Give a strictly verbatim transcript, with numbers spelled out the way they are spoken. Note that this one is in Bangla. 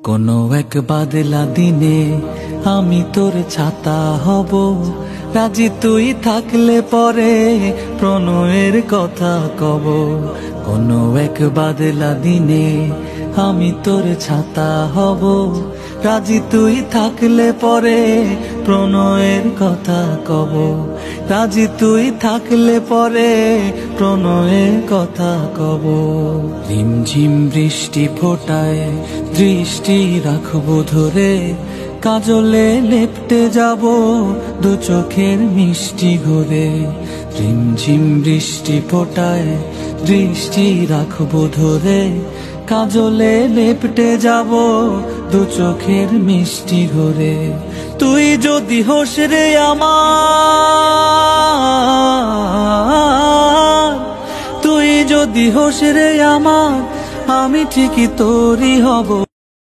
কোনো এক বাদলা দিনে আমি তোর ছাতা হব, রাজি তুই থাকলে পরে প্রণয়ের কথা কব। কোনো এক বাদলা দিনে আমি তোর ছাতা হব, রাজি তুই থাকলে পরে প্রণয়ের কথা কব। রাজি তুই থাকলে পরে প্রণয়ের কথা কব। রিমঝিম বৃষ্টি ফোটায় দৃষ্টি রাখবো ধরে, কাজলে লেপ্টে যাব দু চোখের মিষ্টি ঘুরে। রিমঝিম বৃষ্টি ফোটায় দৃষ্টি রাখবো ধরে, কাজলে লেপ্টে যাব দু চোখের মিষ্টি ঘুরে। তুই যদি হোস রে আমার, তুই যদি হোস রে আমার, আমি ঠিকই তোরই হব।